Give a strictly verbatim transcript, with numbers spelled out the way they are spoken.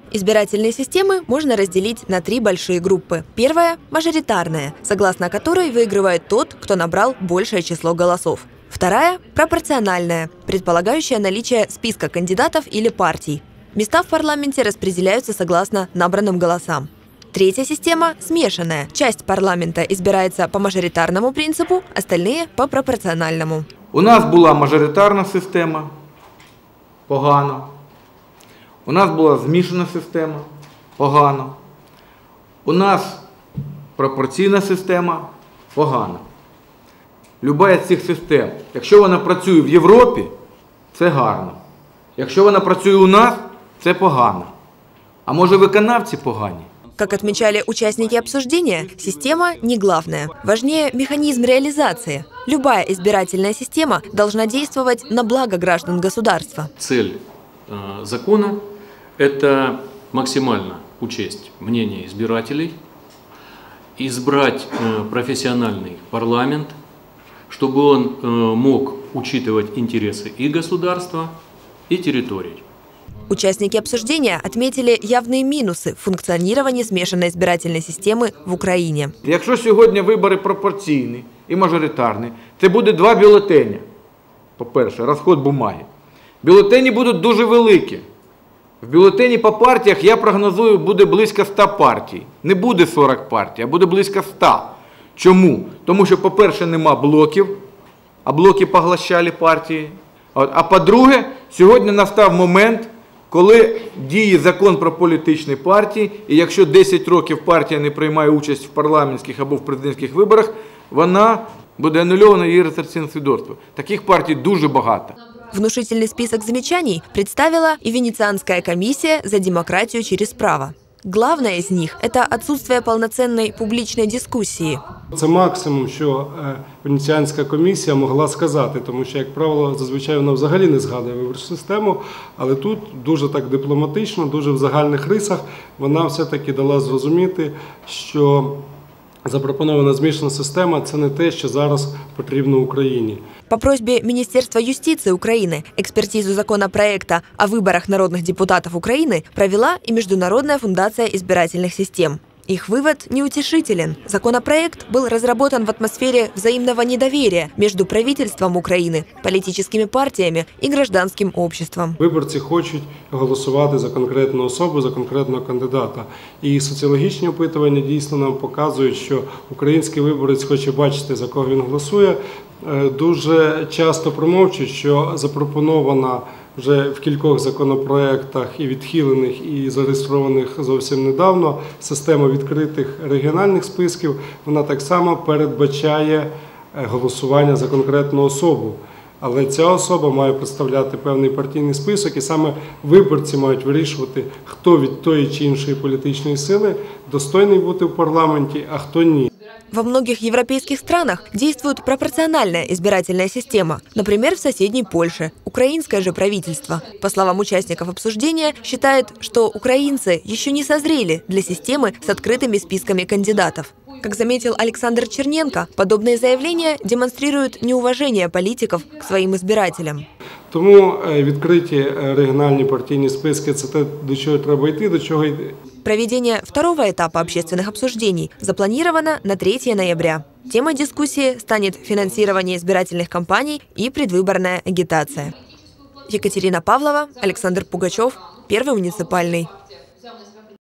Избирательные системы можно разделить на три большие группы. Первая – мажоритарная, согласно которой выигрывает тот, кто набрал большее число голосов. Вторая – пропорциональная, предполагающая наличие списка кандидатов или партий. Места в парламенте распределяются согласно набранным голосам. Третья система – смешанная. Часть парламента избирается по мажоритарному принципу, остальные – по пропорциональному. У нас була мажоритарна система – погано. У нас була змішана система – погано. У нас пропорційна система – погано. Люба з цих систем, якщо вона працює в Європі, це гарно. Якщо вона працює у нас, це погано. А може виконавці погані? Как отмечали участники обсуждения, система не главная. Важнее механизм реализации. Любая избирательная система должна действовать на благо граждан государства. Цель э, закона – это максимально учесть мнение избирателей, избрать э, профессиональный парламент, чтобы он э, мог учитывать интересы и государства, и территорий. Участники обсуждения отметили явные минусы функционирования смешанной избирательной системы в Україні. Якщо сьогодні вибори пропорційні і мажоритарні, це буде два бюлетені. По-перше, розход бумаги. Бюлетені будуть дуже великі. В бюлетені по партіях, я прогнозую, буде близько ста партій. Не буде сорок партій, а буде близько ста. Чому? Тому що, по-перше, нема блоків, а блоки поглощали партії. А по-друге, сьогодні настав момент, коли діє закон про політичні партії, і якщо десять років партія не приймає участь в парламентських або в президентських виборах, вона буде анульована її реєстраційне свідоцтво. Таких партій дуже багато. Внушительный список замечаний представила и Венецианская комиссия за демократию через право. Главное из них – это отсутствие полноценной публичной дискуссии. Це максимум, що Венеціанська комісія могла сказати, тому що, як правило, зазвичай вона взагалі не згадує виборчу систему, але тут дуже так дипломатично, дуже в загальних рисах вона все-таки дала зрозуміти, що запропонована змішана система – це не те, що зараз потрібно Україні. По просьбе Министерства юстиции Украины экспертизу законопроекта о выборах народных депутатов Украины провела и Международная фундация избирательных систем. Их вывод неутешителен. Законопроект был разработан в атмосфере взаимного недоверия между правительством Украины, политическими партиями и гражданским обществом. Виборці хочуть голосувати за конкретну особу, за конкретного кандидата. І соціологічні опитування дійсно нам показують, що український виборець хоче бачити, за кого він голосує. Дуже часто промовчують, що запропонована вже в кількох законопроектах і відхилених, і зареєстрованих зовсім недавно система відкритих регіональних списків, вона так само передбачає голосування за конкретну особу. Але ця особа має представляти певний партійний список, і саме виборці мають вирішувати, хто від тої чи іншої політичної сили достойний бути в парламенті, а хто ні. Во многих европейских странах действует пропорциональная избирательная система. Например, в соседней Польше. Украинское же правительство, по словам участников обсуждения, считает, что украинцы еще не созрели для системы с открытыми списками кандидатов. Как заметил Александр Черненко, подобные заявления демонстрируют неуважение политиков к своим избирателям. Тому відкриті регіональні партійні списки – це те, до чого треба йти, до чого йти. Проведение второго этапа общественных обсуждений запланировано на третье ноября. Темой дискуссии станет финансирование избирательных кампаний и предвыборная агитация. Екатерина Павлова, Александр Пугачев, Первый муниципальный.